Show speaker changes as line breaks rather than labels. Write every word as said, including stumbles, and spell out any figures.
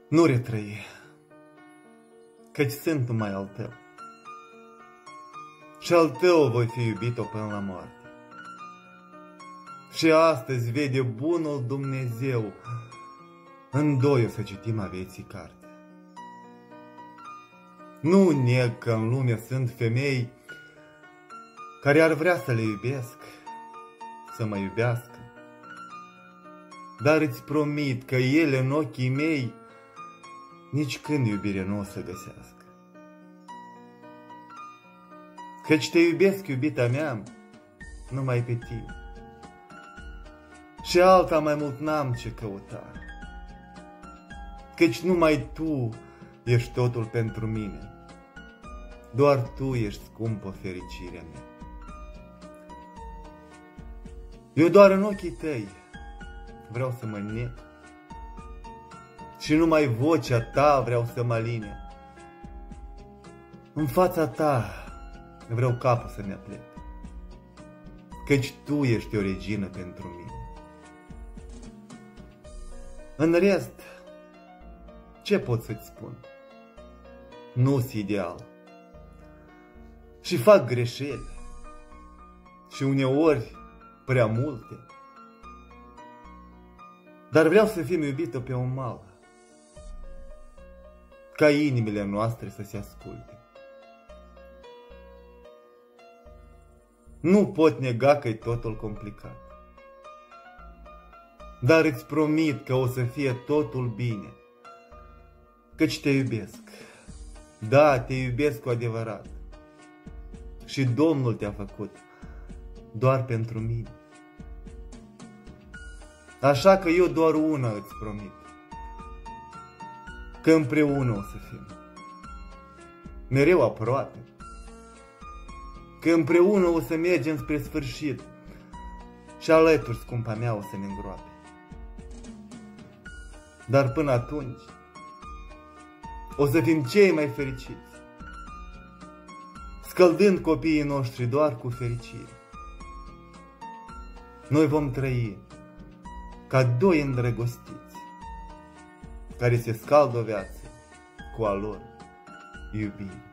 Nu retrăi, căci sunt numai al tău. Și al tău voi fi iubit-o până la moarte. Și astăzi vede bunul Dumnezeu în doi o să citim a vieții carte. Nu neg că în lume sunt femei care ar vrea să le iubesc, să mă iubească, dar îți promit că ele în ochii mei nici când iubire nu o să găsească. Căci te iubesc, iubita mea, numai pe tine. Și alta mai mult n-am ce căuta, căci numai tu ești totul pentru mine. Doar tu ești scumpă fericirea mea. Eu doar în ochii tăi vreau să mă nec și numai vocea ta vreau să mă aline. În fața ta vreau capul să-mi aplec, căci tu ești o regină pentru mine. În rest, ce pot să-ți spun? Nu-s ideal și fac greșeli și uneori prea multe, dar vreau să fim iubită pe un mal, ca inimile noastre să se asculte. Nu pot nega că e totul complicat, dar îți promit că o să fie totul bine, căci te iubesc. Da, te iubesc cu adevărat. Și Domnul te-a făcut doar pentru mine. Așa că eu doar una îți promit, că împreună o să fim, mereu aproape, că împreună o să mergem spre sfârșit și alături, scumpa mea, o să ne îngroape. Dar până atunci o să fim cei mai fericiți, scăldând copiii noștri doar cu fericire. Noi vom trăi ca doi îndrăgostiți care se scaldă o viață cu a lor iubire.